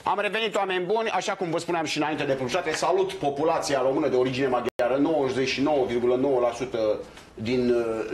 Am revenit, oameni buni, așa cum vă spuneam și înainte de publicitate, salut populația română de origine maghiară, 99,9% din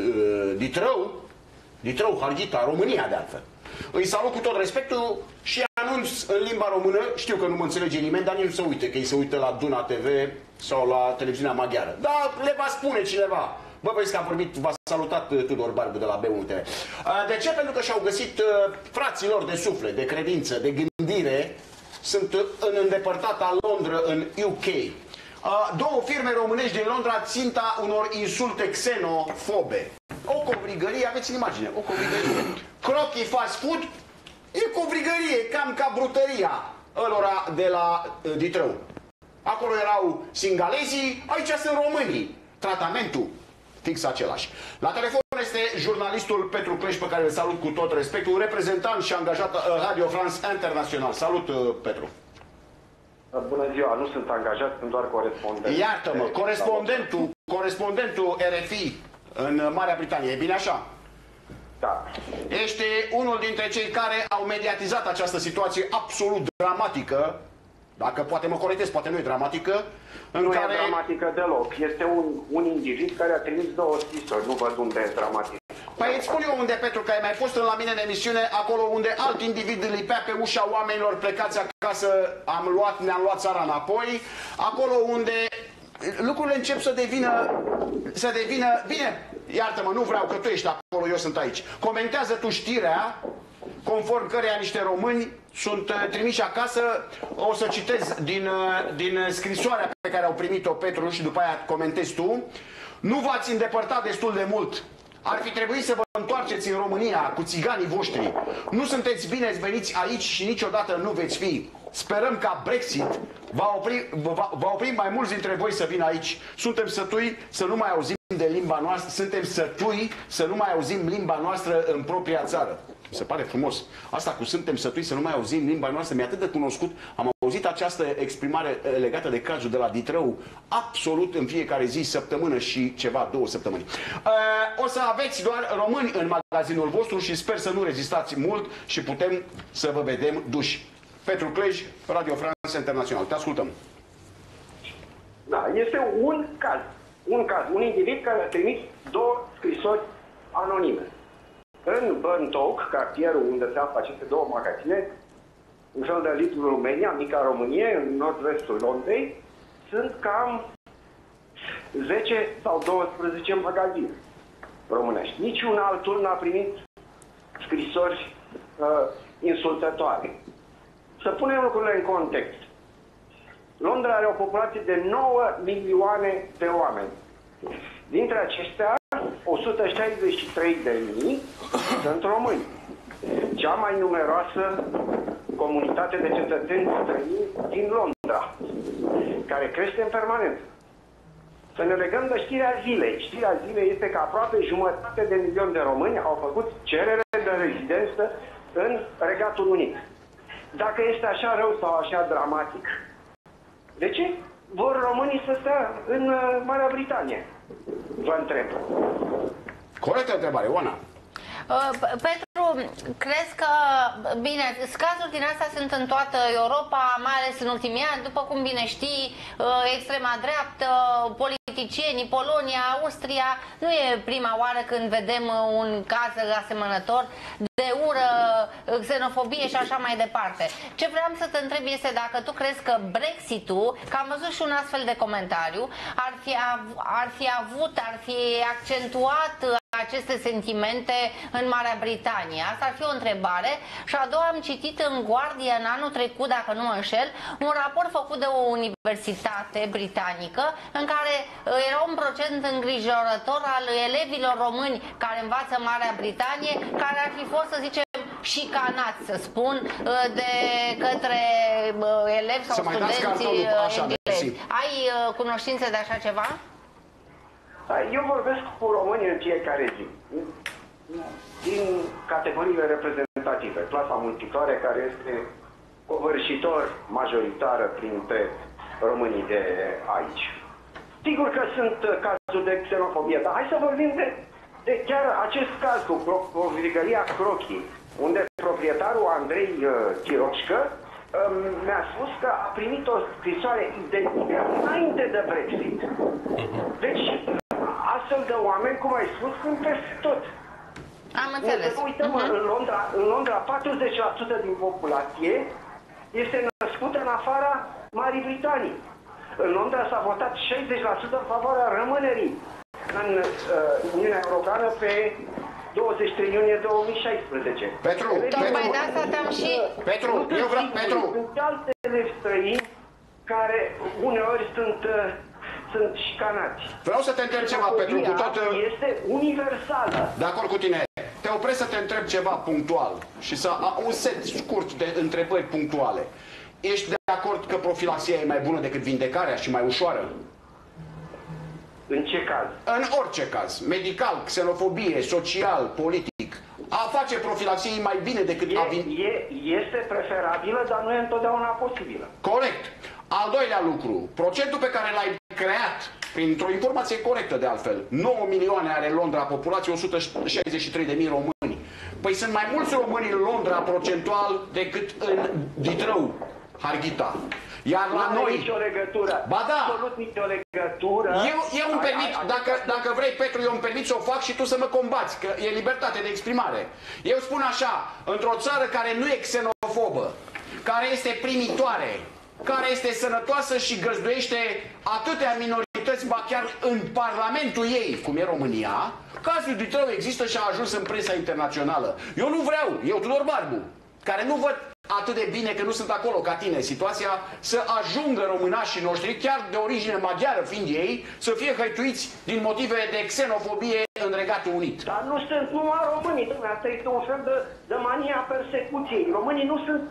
Ditrău, Harghita, România de altfel. Îi salut cu tot respectul și anunț în limba română, știu că nu mă înțelege nimeni, dar nici nu se uită, că ei se uită la Duna TV sau la televiziunea maghiară. Dar le va spune cineva. Bă, vezi că a vorbit, v-a salutat Tudor Barbu de la B1 TV. De ce? Pentru că și-au găsit fraților de suflet, de credință, de gândire, sunt în îndepărtata Londra, în UK. Două firme românești din Londra ținta unor insulte xenofobe. O covrigărie, aveți în imagine, o covrigărie. Crocky Fast Food e covrigărie, cam ca brutăria ălora de la Ditrău. Acolo erau singalezii, aici sunt românii. Tratamentul fix același. La telefon este jurnalistul Petru Cleș, pe care îl salut cu tot respectul, reprezentant și angajat Radio France International. Salut, Petru! Bună ziua, nu sunt angajat, sunt doar corespondent. Iartă-mă, corespondentul RFI în Marea Britanie, e bine așa? Da. Ești unul dintre cei care au mediatizat această situație absolut dramatică, dacă poate mă corectez, poate nu e dramatică, nu e dramatică deloc. Este un individ care a trimis două scrisori, nu văd unde e dramatic. Păi îți spun eu unde, Petru, că ai mai fost la mine în emisiune, acolo unde alt individ lipea pe ușa oamenilor plecați acasă, ne-am luat țara înapoi, acolo unde lucrurile încep să devină, bine, iartă-mă, nu vreau că tu ești acolo, eu sunt aici. Comentează tu știrea, conform căreia niște români sunt trimiși acasă. O să citez din scrisoarea pe care au primit-o, Petru, și după aia comentezi tu. Nu v-ați îndepărtat destul de mult. Ar fi trebuit să vă întoarceți în România cu țiganii voștri. Nu sunteți bine veniți aici și niciodată nu veți fi. Sperăm ca Brexit va opri mai mulți dintre voi să vină aici. Suntem sătui să nu mai auzim de limba noastră. Suntem sătui să nu mai auzim limba noastră în propria țară. Mi se pare frumos. Asta cu suntem sătui să nu mai auzim limba noastră mi-e atât de cunoscut. Am auzit această exprimare legată de cazul de la Ditrău absolut în fiecare zi, săptămână și ceva, 2 săptămâni. O să aveți doar români în magazinul vostru și sper să nu rezistați mult și putem să vă vedem duși. Petru Cleș, Radio France International. Te ascultăm. Da, este un caz. Un individ care a trimis două scrisori anonime. În Burntoke, cartierul unde se află aceste două magazine, în fel de Little Romania, mica Românie, în nord-vestul Londrei, sunt cam 10 sau 12 magazine românești. Niciun altul n-a primit scrisori insultătoare. Să punem lucrurile în context. Londra are o populație de 9 milioane de oameni. Dintre aceștia, 163.000 sunt români. Cea mai numeroasă comunitate de cetățeni străini din Londra, care crește în permanență. Să ne legăm de știrea zilei. Știrea zilei este că aproape 500.000 de români au făcut cerere de rezidență în Regatul Unit. Dacă este așa rău sau așa dramatic, de ce vor românii să stea în Marea Britanie? Vă întreb. Corectă întrebare, Oana. Petru, crezi că, bine, cazuri din astea sunt în toată Europa, mai ales în ultimii ani, după cum bine știi, extrema dreaptă, politicienii, Polonia, Austria, nu e prima oară când vedem un caz asemănător de ură, xenofobie și așa mai departe. Ce vreau să te întreb este dacă tu crezi că Brexit-ul, că am văzut și un astfel de comentariu, ar fi accentuat aceste sentimente în Marea Britanie. Asta ar fi o întrebare. Și a doua, am citit în Guardian anul trecut, dacă nu mă înșel, un raport făcut de o universitate britanică în care era un procent îngrijorător al elevilor români care învață Marea Britanie, care ar fi fost, să zicem, șicanați, să spun, de către elevi sau studenți englezi. Ai cunoștințe de așa ceva? Eu vorbesc cu români în fiecare zi, din categoriile reprezentative, clasa muncitoare, care este covârșitor majoritară printre românii de aici. Sigur că sunt cazuri de xenofobie, dar hai să vorbim de chiar acest caz cu covrigăria Crocky, unde proprietarul Andrei Chiroșcă mi-a spus că a primit o scrisoare înainte de Brexit. Deci, astfel de oameni, cum ai spus, sunt peste tot. Am înțeles. Nu uităm, în Londra 40% din populație este născută în afara Marii Britanii. În Londra s-a votat 60% în favoarea rămânerii în Uniunea Europeană pe 23 iunie 2016. Tocmai de asta te-am și... Sunt altele străini care uneori sunt șicanați. Vreau să te întreb ceva, Petru, cu tot... Este universală. De acord cu tine. Te opresc să te întreb ceva punctual și să un set scurt de întrebări punctuale. Ești de acord că profilaxia e mai bună decât vindecarea și mai ușoară? În ce caz? În orice caz. Medical, xenofobie, social, politic. A face profilaxie mai bine decât este preferabilă, dar nu e întotdeauna posibilă. Corect. Al doilea lucru, procentul pe care l-ai creat, printr-o informație corectă de altfel, 9 milioane are Londra, populație 163.000 români. Păi sunt mai mulți români în Londra procentual decât în Ditrău, Harghita. Iar la noi... Nu nicio legătură. Ba da. Absolut nicio legătură. Eu îmi permit, dacă vrei, Petru, eu îmi permit să o fac și tu să mă combați, că e libertate de exprimare. Eu spun așa, într-o țară care nu e xenofobă, care este primitoare, care este sănătoasă și găzduiește atâtea minorități, ba chiar în parlamentul ei, cum e România, cazul Ditrău există și a ajuns în presa internațională. Eu nu vreau, eu Tudor Barbu, care nu văd atât de bine că nu sunt acolo ca tine, situația să ajungă românașii noștri, chiar de origine maghiară fiind ei, să fie hăituiți din motive de xenofobie în Regatul Unit. Dar nu sunt numai românii, asta este un fel de mania persecuției. Românii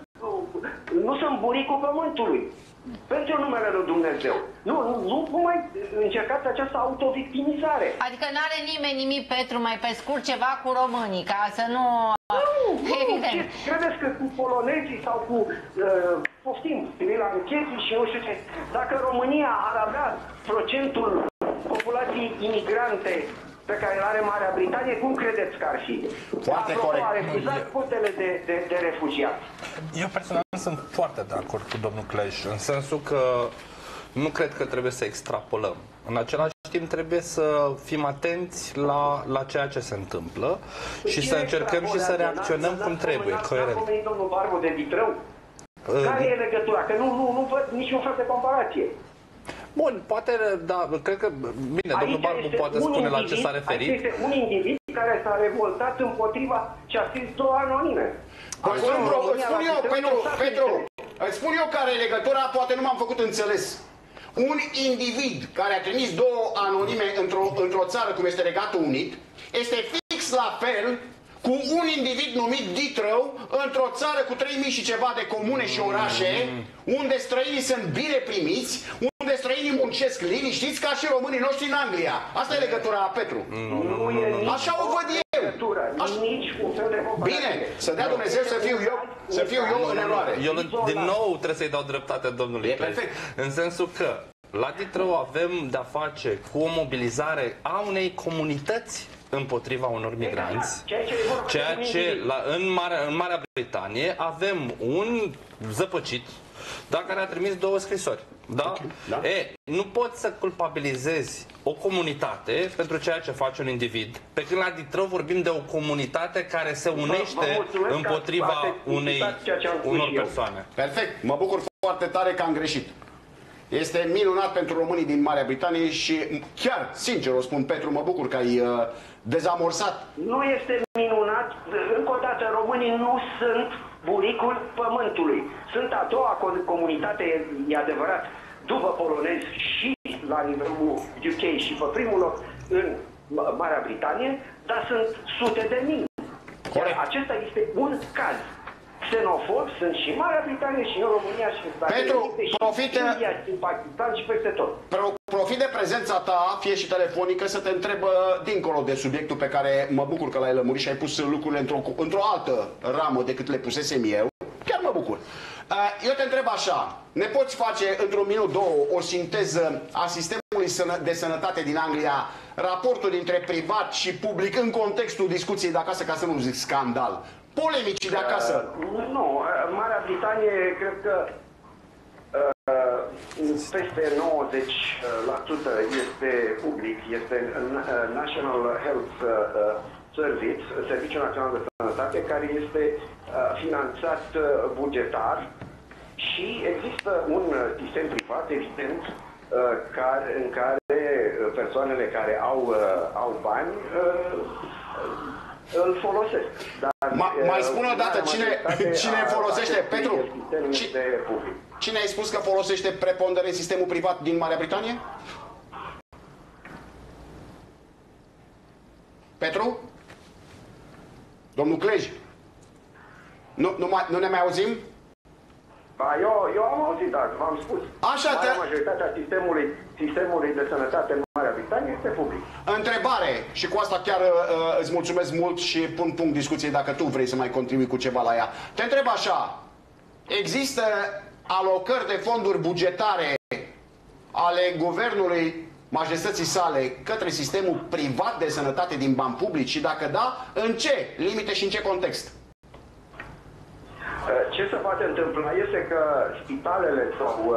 nu sunt buricul pământului. Pentru numele lui Dumnezeu. Nu mai încercați această autovictimizare. Adică nu are nimeni nimic, Petru, mai pe scurt ceva cu românii, ca să nu... Evident. Credeți că cu polonezii sau cu, poftim, sri-lanchezii și nu știu ce, dacă România ar avea procentul populației imigrante pe care îl are Marea Britanie, cum credeți că ar fi? Foarte corect. A refuzat cotele de refugiați. Eu personal sunt foarte de acord cu domnul Kleș, în sensul că nu cred că trebuie să extrapolăm. În același timp trebuie să fim atenți la ceea ce se întâmplă și să încercăm și să reacționăm cum trebuie, coerent. N-a pomenit domnul Barbu de Ditrău? Care e legătura? Că nu văd niciun fel de comparație. Bun, poate, da, cred că, bine, domnul Barbu poate spune la ce s-a referit. Aici este un individ care s-a revoltat împotriva ce a scris două anonime. Îți spun eu care e legătura, poate nu m-am făcut înțeles. Un individ care a trimis două anonime într-o țară cum este Regatul Unit este fix la fel cu un individ numit Ditrău într-o țară cu 3000 și ceva de comune și orașe, unde străinii sunt bine primiți, unde străinii muncesc liniștiți ca și românii noștri în Anglia. Asta e legătura, Petru. Așa o văd eu. Bine, să dea Dumnezeu să fiu eu în eroare. Eu din nou trebuie să-i dau dreptate domnului Kleș, în sensul că la Ditrău avem de-a face cu o mobilizare a unei comunități împotriva unor migranți, ceea ce în Marea Britanie avem un zăpăcit, care a trimis două scrisori. Da? Da. Nu poți să culpabilizezi o comunitate pentru ceea ce face un individ, pe când la Ditrău vorbim de o comunitate care se unește împotriva unor persoane. Perfect, mă bucur foarte tare că am greșit. Este minunat pentru românii din Marea Britanie și chiar, sincer o spun, Petru, mă bucur că ai dezamorsat. Nu este minunat, încă o dată, românii nu sunt buricul pământului. Sunt a doua comunitate, e adevărat, după polonezi și la nivelul UK și pe primul loc în Marea Britanie, dar sunt sute de mii. Acesta este un caz. Xenofob sunt și în Marea Britanie și în România și în Statele Unite și în India și în Pakistan și peste tot. Profit de prezența ta, fie și telefonică, să te întreb dincolo de subiectul pe care mă bucur că l-ai lămurit și ai pus lucrurile într-o altă ramă decât le pusesem eu. Chiar mă bucur. Eu te întreb așa, ne poți face într-un minut, două, o sinteză a sistemului de sănătate din Anglia, raportul dintre privat și public în contextul discuției de acasă, ca să nu zic scandal. Polemici de acasă. Nu, Marea Britanie, cred că peste 90% este public, este National Health Service, Serviciul Național de Sănătate, care este finanțat bugetar și există un sistem privat, evident, în care persoanele care au bani îl folosesc. Mai spune o dată, cine folosește, Petru? Cine ai spus că folosește preponderent sistemul privat din Marea Britanie? Petru? Domnul Clej? Nu ne mai auzim? Eu am auzit, dar v-am spus. Majoritatea sistemului de sănătate în Marea Britanie este public. Întrebare, și cu asta chiar îți mulțumesc mult și pun punct discuției dacă tu vrei să mai contribui cu ceva la ea. Te întreb așa, există alocări de fonduri bugetare ale guvernului majestății sale către sistemul privat de sănătate din bani publici și dacă da, în ce limite și în ce context? Ce se poate întâmpla este că spitalele sau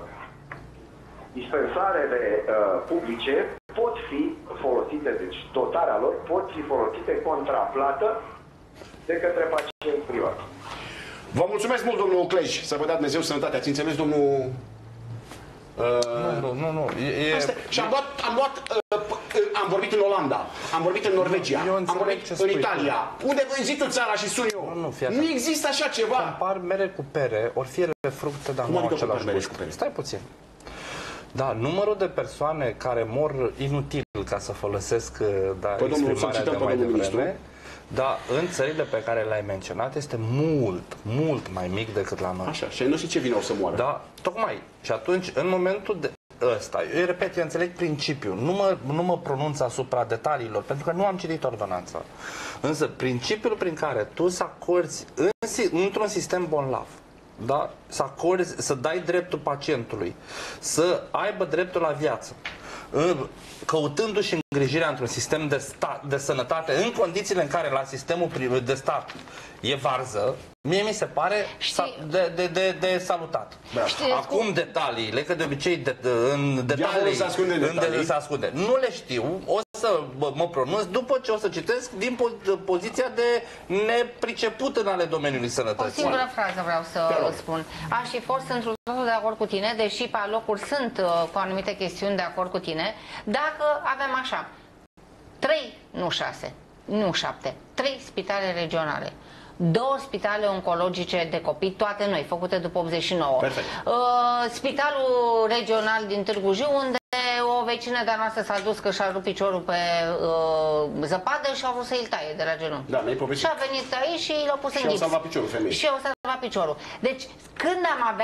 dispensarele publice pot fi folosite, deci dotarea lor pot fi folosite contra plată de către pacienți privați. Vă mulțumesc mult, domnul Clej, să vă dea Dumnezeu sănătate. Ați înțeles, domnul... Nu. Și am vorbit în Olanda, am vorbit în Norvegia, am vorbit în Italia. Unde zi tu țara și sun eu? Nu există așa ceva. Compar mere cu pere, ori fiere fructe, dar nu același gust. Stai puțin. Da, numărul de persoane care mor inutil, ca să folosesc exprimarea de mai devreme, dar în țările pe care le-ai menționat este mult mai mic decât la noi. Așa, și nu știu ce vine o să moară. Da, tocmai. Și atunci, în momentul de ăsta, eu repet, eu înțeleg principiul, nu mă pronunț asupra detaliilor, pentru că nu am citit ordonanța. Însă, principiul prin care tu să acorzi într-un sistem bolnav, da? Să dai dreptul pacientului, să aibă dreptul la viață, căutându-și îngrijirea într-un sistem de sănătate, în condițiile în care la sistemul de stat e varză, mie mi se pare de salutat. Acum detaliile, că de obicei în detalii se ascunde. Nu le știu, o să mă pronunț după ce o să citesc din poziția de nepriceput în ale domeniului sănătății. O singură frază vreau să spun. Aș fi fost într-un totul de acord cu tine, deși pe alocuri sunt cu anumite chestiuni de acord cu tine, dacă avem așa 3, nu 6, nu 7, 3 spitale regionale, 2 spitale oncologice de copii, toate noi, făcute după 89. Spitalul regional din Târgu Jiu, unde o vecină de-a noastră s-a dus că și-a rupt piciorul pe zăpadă și a vrut să îl taie de la genunchi. Da, și a venit aici și l-a pus în gips. Și au salvat piciorul femeii. Și au salvat piciorul. Deci, când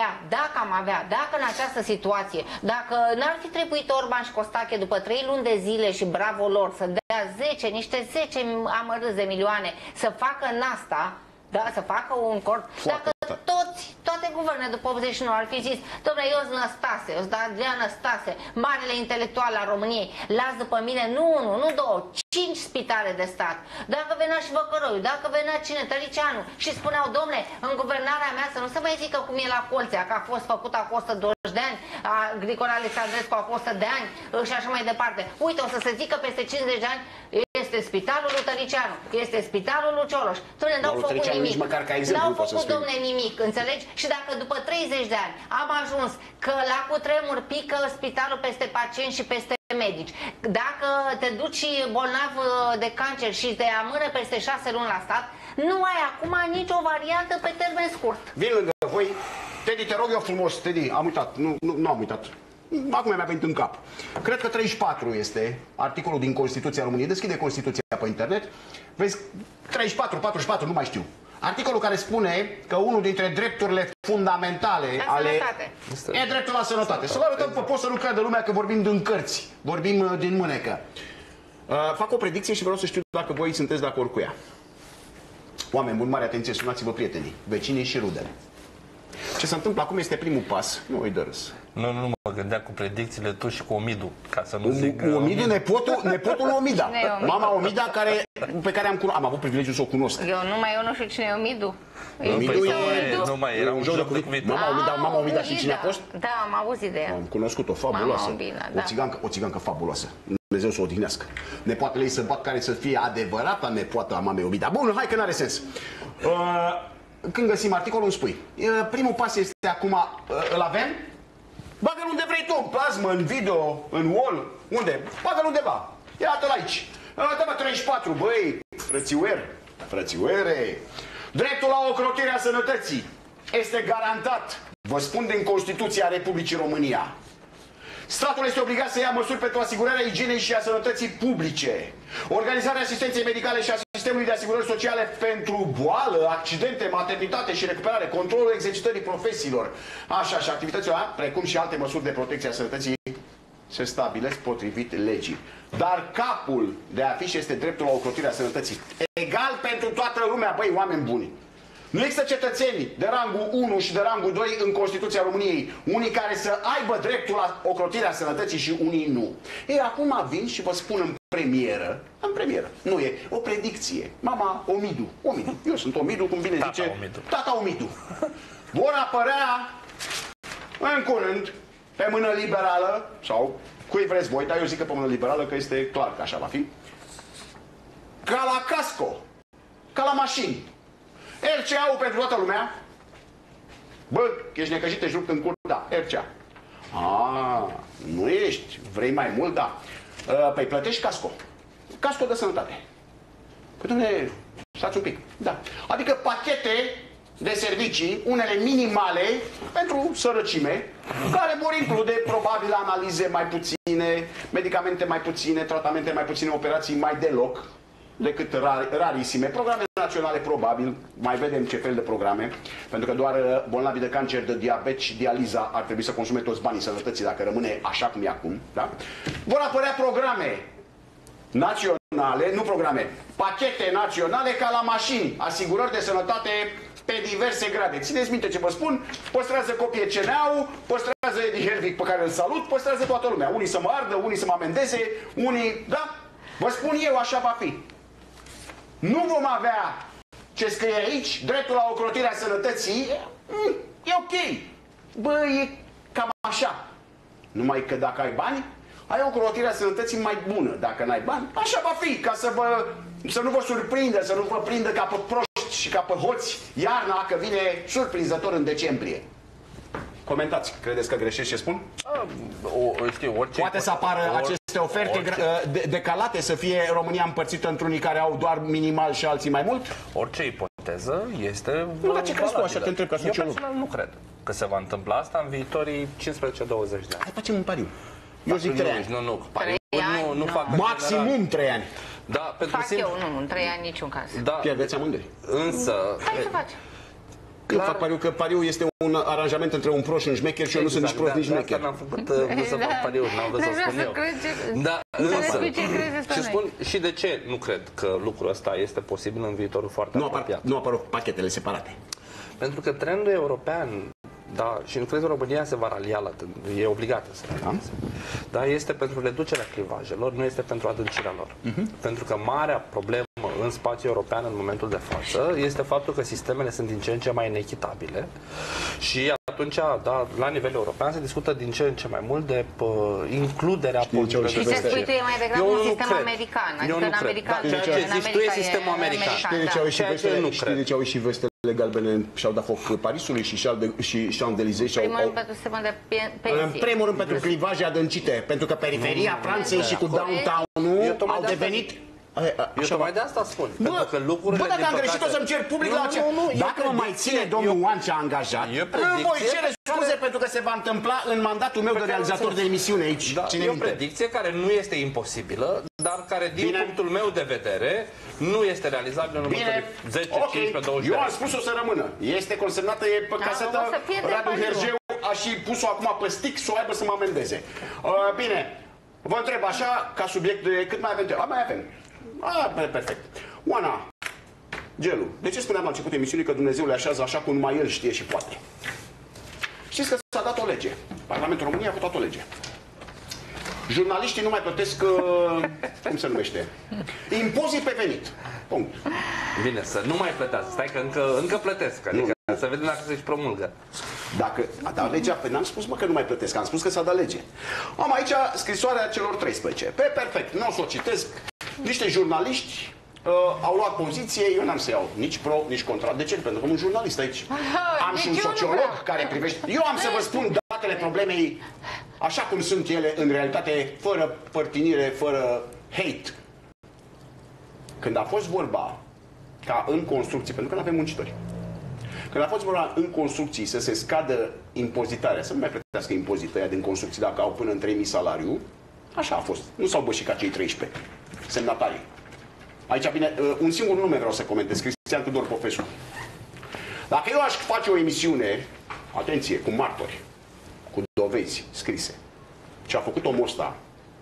dacă în această situație, dacă n-ar fi trebuit Orban și Costache după 3 luni de zile și bravo lor să dea niște 10 amărâți de milioane să facă în asta, da, să facă un corp. Dacă toate guvernele după 89 ar fi zis, dom'le, eu sunt Năstase, eu sunt Adrian Năstase, marele intelectual al României, las după mine, nu 2, 5 spitale de stat. Dacă venea și Văcăroiu, dacă venea cine, Tăricianu, și spuneau, dom'le, în guvernarea mea să nu se mai zică cum e la Colțea, că a fost făcută acum 120 de ani, a Grigore Alexandrescu acum 100 de ani și așa mai departe. Uite, o să se zică peste 50 de ani, este spitalul lui Tăricianu, este spitalul lui Cioloș. Dom'le, n-au făcut nimic. N-au făcut, dom'le, nimic, înțelegi? Și dacă după 30 de ani am ajuns că la cutremur pică spitalul peste pacienți și peste medici, dacă te duci bolnav de cancer și te amână peste 6 luni la stat, nu ai acum nicio variantă pe termen scurt. Vin lângă voi. Teddy, te rog eu frumos, Teddy, am uitat, nu am uitat. Acum mi-a venit în cap. Cred că 34 este articolul din Constituția României. Deschide Constituția pe internet. Vezi, 34, 44, nu mai știu. Articolul care spune că unul dintre drepturile fundamentale e dreptul la sănătate. Să vă arătăm, pot să nu creadă lumea că vorbim din cărți, vorbim din mânecă. Fac o predicție și vreau să știu dacă voi sunteți de acord cu ea. Oameni buni, mare atenție, sunați-vă prietenii, vecinii și rudele. Ce se întâmplă acum este primul pas, nu îi dă râs. Nu mă gândeam cu predicțiile tu și cu Omidu, ca să nu zic... Omidu, nepotul Omida. Mama Omida, pe care am avut privilegiul să o cunosc. Eu nu știu cine e Omidu. Omidu era un joc de cuvinte. Mama Omida și cine a fost? Da, am auzit de ea. Am cunoscut-o, fabuloasă. O țigancă fabuloasă. Dumnezeu să o odihnească. Nepoatele ei să bat care să fie adevărata nepoată a mamei Omida. Bun, hai că n-are sens. Când găsim articolul, îmi spui. Primul pas este acum, îl avem? Bagă-l unde vrei tu, în plasmă, în video, în wall, unde? Bagă-l undeva. Iată-l aici. Dă-mă 34, băi, frățiuere. Dreptul la ocrotirea sănătății este garantat, vă spun, din Constituția Republicii România. Statul este obligat să ia măsuri pentru asigurarea igienei și a sănătății publice, organizarea asistenței medicale și a sistemului de asigurări sociale pentru boală, accidente, maternitate și recuperare, controlul exercitării profesiilor, așa și activitățile, precum și alte măsuri de protecție a sănătății se stabilesc potrivit legii. Dar capul de afiș este dreptul la ocrotirea sănătății. Egal pentru toată lumea, băi, oameni buni. Nu există cetățeni de rangul 1 și de rangul 2 în Constituția României, unii care să aibă dreptul la ocrotirea sănătății și unii nu. Ei, acum vin și vă spun în premieră, nu e, o predicție. Mama Omidu, eu sunt Omidu, cum bine zice, tata Omidu. Vor apărea în curând, pe mână liberală, sau cui vreți voi, dar eu zic că pe mână liberală, că este clar că așa va fi, ca la casco, ca la mașini. RCA-ul pentru toată lumea. Bă, ești necăjit, te rupt în cur, da, RCA. Nu ești, vrei mai mult, da. Păi plătești casco. Casco de sănătate. Păi, dom'le, stați un pic, da. Adică pachete de servicii, unele minimale, pentru sărăcime, care vor include probabil analize mai puține, medicamente mai puține, tratamente mai puține, operații mai deloc, decât rarisime, programe naționale probabil, mai vedem ce fel de programe, pentru că doar bolnavii de cancer, de diabet și dializa ar trebui să consume toți banii sănătății dacă rămâne așa cum e acum, da? Vor apărea programe naționale, nu programe, pachete naționale ca la mașini, asigurări de sănătate pe diverse grade. Țineți minte ce vă spun, păstrează copie CNA-ul, păstrează Edi Helvig pe care îl salut, păstrează toată lumea. Unii să mă ardă, unii să mă amendeze, unii, da? Vă spun eu, așa va fi. Nu vom avea ce scrie aici, dreptul la ocrotirea sănătății, e ok. Bă, e cam așa. Numai că dacă ai bani, ai o ocrotirea sănătății mai bună. Dacă n-ai bani, așa va fi, ca să nu vă surprindă, să nu vă prindă ca pe proști și ca pe hoți iarna, că vine surprinzător în decembrie. Comentați, credeți că greșesc ce spun? Poate să apară aceste oferte decalate, să fie România împărțită într-unii care au doar minimal și alții mai mult? Orice ipoteză este nu, dar ce crezi tu așa, te întreb ca sociolog? Eu personal nu cred că se va întâmpla asta în viitorii 15-20 de ani. Hai, facem un pariu. Eu zic 3 ani. Nu fac maximum 3 ani. Da, fac eu, nu, în 3 ani niciun caz. Da. Pierdeți amândoi. Însă... Hai să facem. Eu fac pariu că pariul este un aranjament între un prost și un șmecher și eu nu sunt nici prost, nici șmecher. N-am făcut să fac pariul, n-am vrut să spun eu. Da, însă, și spun și de ce nu cred că lucrul ăsta este posibil în viitorul foarte apropiat. Nu apar pachetele separate. Pentru că trendul european, da, și nu cred că România se va ralia la e obligată să realizeze. Da, este pentru reducerea clivajelor, nu este pentru adâncirea lor. Pentru că marea problemă în spațiul european în momentul de față este faptul că sistemele sunt din ce în ce mai inechitabile și atunci, da, la nivel european se discută din ce în ce mai mult de includerea politicilor. Și se spui tu e mai degrabă un sistem american. Eu nu cred. Ceea ce zici tu e sistemul american. Știi de ce au ieșit vestele galbene și-au dat foc Parisului și Champs-Élysées și-au... Primul rând pentru sistemul de pensii. În primul rând pentru clivaje adâncite, pentru că periferia Franței și cu downtown-ul au devenit... Eu tocmai de asta spun. Pentru că lucrurile, bă, dacă am greșit, o să-mi cer public la ce... Dacă mă mai ține domnul Oancea angajat, îmi voi cere scuze pentru că se va întâmpla în mandatul meu de realizator de emisiune aici. E o predicție care nu este imposibilă, dar care, din punctul meu de vedere, nu este realizabilă în următorii 10, 15, 20 de ani. Eu am spus-o să rămână. Este consemnată, e pe casetă. Radu Hergeu a și pus-o acum pe stick să o aibă să mă amendeze. Bine, vă întreb așa, ca subiect de cât mai avem? Mai avem. Perfect. Oana, Gelu, de ce spuneam la început emisiunii că Dumnezeu le așează așa cum numai El știe și poate? Știți că s-a dat o lege. Parlamentul României a votat o lege. Jurnaliștii nu mai plătesc, cum se numește, impozit pe venit. Punct. Bine, să nu mai plătească. Stai că încă plătesc. Adică să vedem dacă se-și promulgă. Dacă a dat legea, n-am spus că nu mai plătesc, am spus că s-a dat lege. Am aici scrisoarea celor 13. Perfect, nu o să o citesc. Niște jurnaliști au luat poziție, eu n-am să iau nici pro, nici contra. De ce? Pentru că am un jurnalist aici. Am și un sociolog care privește. Eu am să vă spun datele problemei așa cum sunt ele în realitate, fără părtinire, fără hate. Când a fost vorba ca în construcții, pentru că nu avem muncitori, când a fost vorba în construcții să se scadă impozitarea, să nu mai plătească impozitul ăia din construcții dacă au până în 3.000 salariu, așa a fost. Nu s-au bășicat cei 13 semnatarii. Aici vine un singur nume vreau să comentez, Cristian Tudor Popescu. Dacă eu aș face o emisiune, atenție, cu martori, cu dovezi scrise, ce a făcut omul ăsta,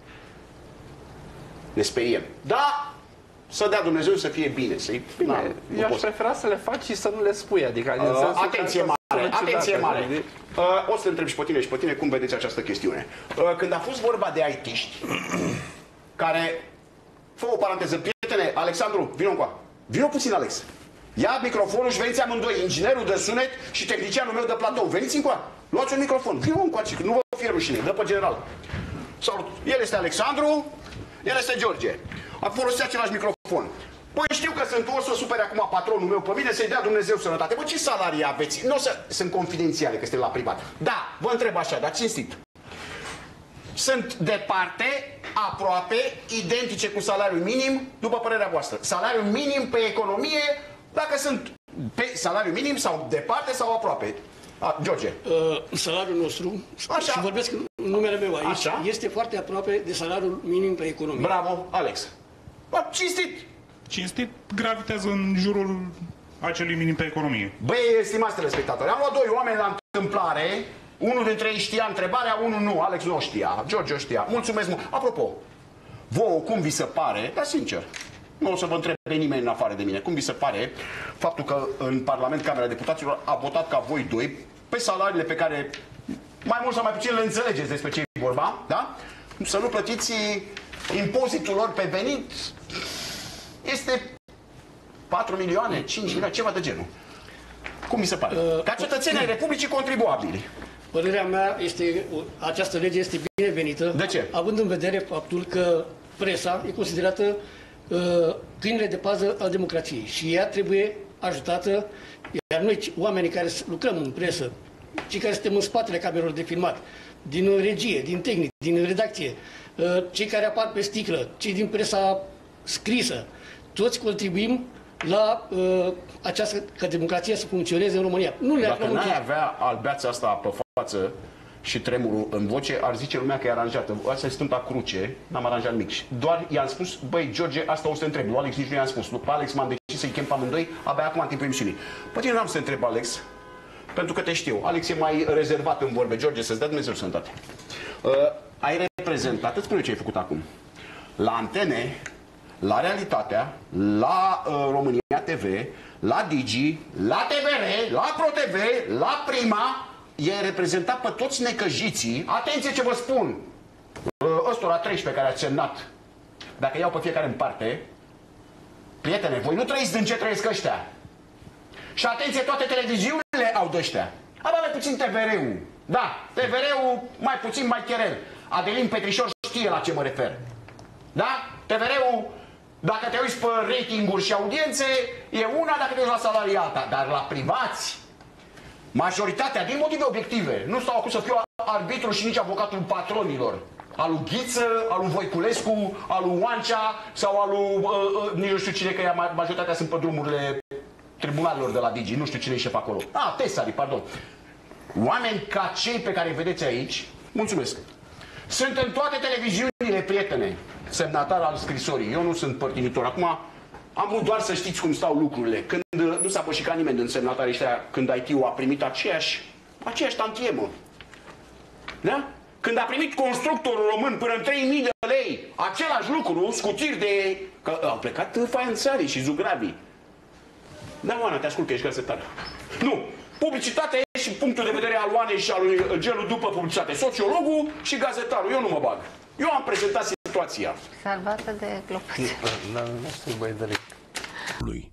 ne speriem. Da, să dea Dumnezeu să fie bine, să-i... Eu aș prefera să le faci și să nu le spui, adică... Atenție mare, atenție mare. O să te întreb și pe tine cum vedeți această chestiune. Când a fost vorba de IT-ști, care... Fă o paranteză, prietene, Alexandru, vino încoa. Vino puțin, Alex. Ia microfonul și veniți amândoi, inginerul de sunet și tehnicianul meu de platou. Veniți încoa, luați un microfon. Vino încoace, nu vă fie rușine, dă pe general. Salut. El este Alexandru, el este George. A folosit același microfon. Păi știu că o să supere acum patronul meu pe mine, să-i dea Dumnezeu sănătate. Bă, ce salarii aveți? Nu o să... Sunt confidențiale, că este la privat. Da, vă întreb așa, dar cinstit. Sunt departe, aproape, identice cu salariul minim, după părerea voastră. Salariul minim pe economie, dacă sunt pe salariul minim sau departe sau aproape. George. Salariul nostru, așa, și vorbesc în numele meu aici, așa, este foarte aproape de salariul minim pe economie. Bravo, Alex. Bă, cinstit. Cinstit gravitează în jurul acelui minim pe economie. Băi, stimați telespectatori, am luat doi oameni la întâmplare. Unul dintre ei știa întrebarea, unul nu. Alex nu știa, George știa. Mulțumesc mult. Apropo, vouă cum vi se pare, dar sincer, nu o să vă întreb pe nimeni în afară de mine, cum vi se pare faptul că în Parlament Camera Deputaților a votat ca voi doi pe salariile pe care mai mult sau mai puțin le înțelegeți despre ce e vorba, da? Să nu plătiți impozitul lor pe venit, este 4 milioane, 5 milioane, ceva de genul. Cum mi se pare? Ca cetățenii ai Republicii contribuabili. Părerea mea este, această lege este binevenită. De ce? Având în vedere faptul că presa e considerată câinele de pază al democrației și ea trebuie ajutată, iar noi, oamenii care lucrăm în presă, cei care suntem în spatele camerelor de filmat, din regie, din tehnic, din redacție, cei care apar pe sticlă, cei din presa scrisă, toți contribuim la această, ca democrația să funcționeze în România. Nu le Dacă n-ai avea albeața asta pe față și tremurul în voce, ar zice lumea că e aranjată. Asta e Sfânta Cruce, n-am aranjat nimic. Doar i-am spus, băi, George, asta o să te întreb. Lui Alex nici nu i-am spus. Lui Alex m-am decis să-i chem pe amândoi, abia acum în timpul emisiunii. Pe tine n-am să te întreb, Alex, pentru că te știu. Alex e mai rezervat în vorbe. George, să-ți dea Dumnezeu sănătate. Ai reprezentat, îți spune ce ai făcut acum. La antene, la Realitatea, la România TV, la Digi, la TVR, la ProTV, la Prima, e reprezentat pe toți necăjiții. Atenție ce vă spun! Ăstora 13 care ați semnat, dacă iau pe fiecare în parte, prietene, voi nu trăiți din ce trăiesc ăștia. Și atenție, toate televiziunile au de ăștia. Abia mai puțin TVR-ul. Da, TVR-ul mai puțin, mai cherel. Adelin Petrișor știe la ce mă refer. Da? TVR-ul, dacă te uiți pe ratinguri și audiențe, e una, dacă te uiți la salarii alta. Dar la privați, majoritatea, din motive obiective, nu stau acum să fiu arbitru și nici avocatul patronilor. Al lui Ghiță, al lui Voiculescu, al lui Oancea sau al lui, nici nu știu cine, că majoritatea sunt pe drumurile tribunalelor de la Digi, nu știu cine e șef acolo. Tesarii, pardon. Oameni ca cei pe care îi vedeți aici, mulțumesc. Sunt în toate televiziunile, prietene, semnatar al scrisorii. Eu nu sunt părtinitor. Acum am vrut doar să știți cum stau lucrurile. Când nu s-a pășicat nimeni din semnatarii ăștia, când IT-ul a primit aceeași tantiemă. Da? Când a primit constructorul român până în 3.000 de lei, același lucru, scutiri de... Că au plecat faianțarii și zugravii. Da, Oana, te ascult că ești gazetar. Nu! Publicitatea e și punctul de vedere al Oanei și al lui Gelu după publicitate. Sociologul și gazetarul. Eu nu mă bag. Eu am prezentat situația. Salvată de globus. Nu știu, băi, de lui.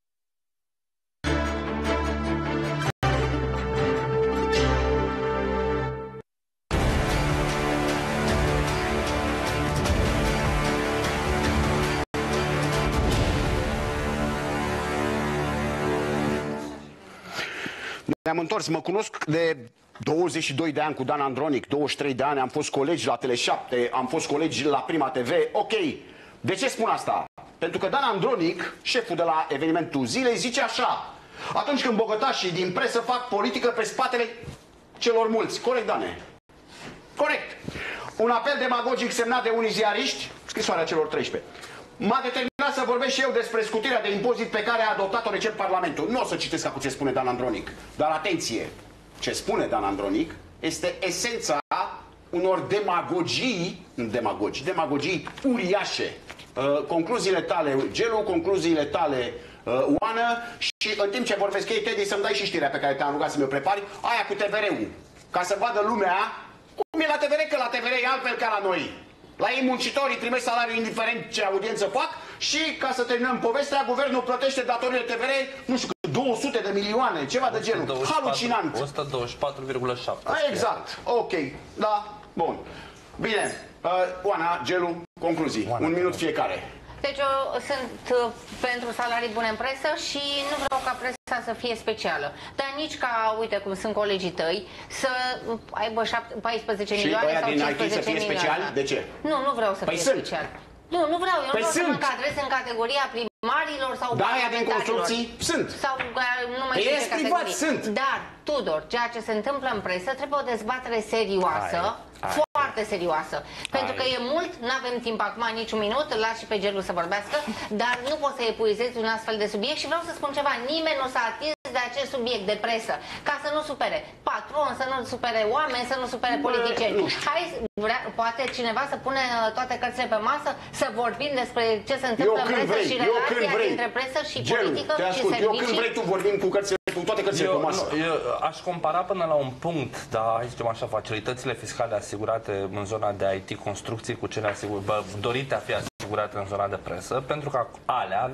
Ne-am întors, mă cunosc de 22 de ani cu Dan Andronic, 23 de ani, am fost colegi la Tele7, am fost colegi la Prima TV. Ok, de ce spun asta? Pentru că Dan Andronic, șeful de la evenimentul zilei, zice așa: atunci când bogătașii din presă fac politică pe spatele celor mulți. Corect, Dane? Corect. Un apel demagogic semnat de unii ziariști, scrisoarea celor 13. M-a determinat să vorbesc și eu despre scutirea de impozit pe care a adoptat-o recent Parlamentul. Nu o să citesc acum ce spune Dan Andronic, dar atenție, ce spune Dan Andronic este esența unor demagogii uriașe. Concluziile tale, Gelu, concluziile tale, Oană, și în timp ce vorbesc ei, Teddy, să-mi dai și știrea pe care te-am rugat să mi-o prepari, aia cu TVR-ul, ca să vadă lumea cum e la TVR, că la TVR e altfel ca la noi. La ei muncitorii primesc salariu indiferent ce audiență fac și, ca să terminăm povestea, guvernul plătește datorile TVR, nu știu, 200 de milioane, ceva de genul. Halucinant. 124,7. Exact. Ok. Da. Bun. Bine. Oana, Gelu, concluzii. Un minut fiecare. Deci eu sunt pentru salarii bune în presă și nu vreau ca presa să fie specială. Dar nici ca, uite cum sunt colegii tăi, să aibă 14 milioane sau 15 milioane. De ce? Nu vreau să fie special. Nu vreau. Eu nu vreau să mă încadrez în categoria primarilor sau aia din construcții sunt. Sau nu mai știu ce categorii. Sunt. Dar, Tudor, ceea ce se întâmplă în presă trebuie o dezbatere serioasă. Foarte serioasă. Pentru că e mult, nu avem timp acum nici un minut, îl las și pe Gelu să vorbească, dar nu poți să epuizezi un astfel de subiect și vreau să spun ceva, nimeni nu s-a atins de acest subiect de presă, ca să nu supere patron, să nu supere oameni, să nu supere politicieni. Hai, poate cineva să pune toate cărțile pe masă, să vorbim despre ce se întâmplă în presă și relația dintre presă și politică și servicii. Eu când vrei tu vorbim cu cărțile, cu toate cărțile pe masă. Eu aș compara până la un punct, dar hai să zicem așa, facilitățile fiscale asigurate în zona de IT, construcții cu cele dorite a fi asigurate în zona de presă, pentru că alea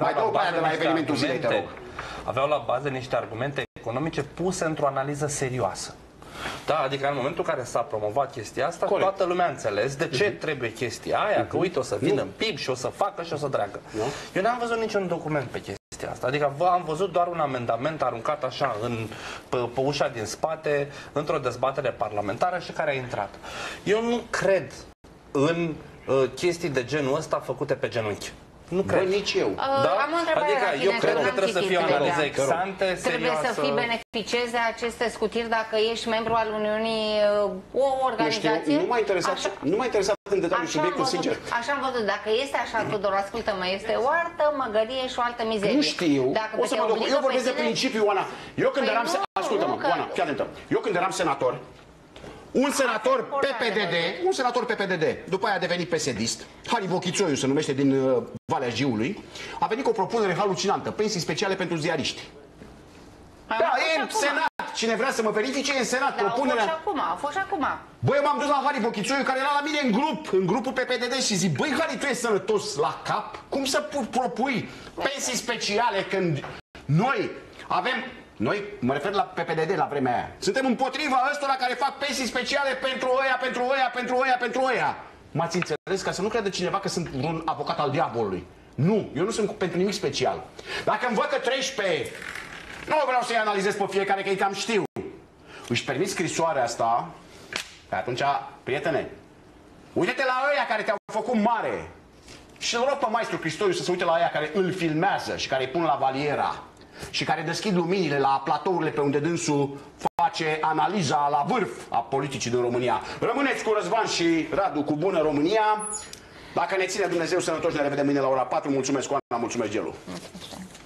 aveau la bază niște argumente economice puse într-o analiză serioasă. Da, adică în momentul în care s-a promovat chestia asta, toată lumea a înțeles de ce trebuie chestia aia, că uite o să vină în PIB și o să facă și o să dragă. Eu n-am văzut niciun document pe chestia asta, adică am văzut doar un amendament aruncat așa pe ușa din spate, într-o dezbatere parlamentară și care a intrat. Eu nu cred în chestii de genul ăsta făcute pe genunchi. Nu cred. Nici eu. Da? Adică eu cred că trebuie să fie o analiză ex-ante, serioasă. Trebuie să fii beneficiezi de aceste scutiri dacă ești membru al Uniunii, o organizație. Nu m-a interesat în detaliu subiectul, sincer. Așa am văzut. Dacă este așa, Tudor, ascultă-mă, este o altă măgărie și o altă mizerie. Nu știu. O să mă duc. Eu vorbesc de principiu, Oana. Eu când eram... Ascultă-mă, Oana, fii atentă. Eu când eram senator, un senator PPDD, după aia a devenit PSD-ist, Harry Vochițoiu se numește, din Valea Jiului, a venit cu o propunere halucinantă, pensii speciale pentru ziariști. Da, e în Senat. Cine vrea să mă verifice, e în Senat. Propunerea... A fost și acum. Băi, eu m-am dus la Harry Vochițoiu, care era la mine în grupul PPDD și zic: băi, Harry, tu ești sănătos la cap? Cum să propui pensii speciale când noi avem... Noi, mă refer la PPDD la vremea aia, suntem împotriva ăstora care fac pensii speciale pentru ăia. M-ați înțeles? Ca să nu crede cineva că sunt un avocat al diavolului. Nu, eu nu sunt pentru nimic special. Dacă îmi văd că 13, nu vreau să-i analizez pe fiecare, că ei cam știu, își permit scrisoarea asta, atunci, prietene, uite-te la ăia care te-au făcut mare și îl rog pe maestru Cristoiu să se uite la ăia care îl filmează și care îi pun la valiera și care deschid luminile la platourile pe unde dânsul face analiza la vârf a politicii din România. Rămâneți cu Răzvan și Radu cu Bună România. Dacă ne ține Dumnezeu sănătoși, ne revedem mâine la ora 4. Mulțumesc, Oana, mulțumesc, Gelu.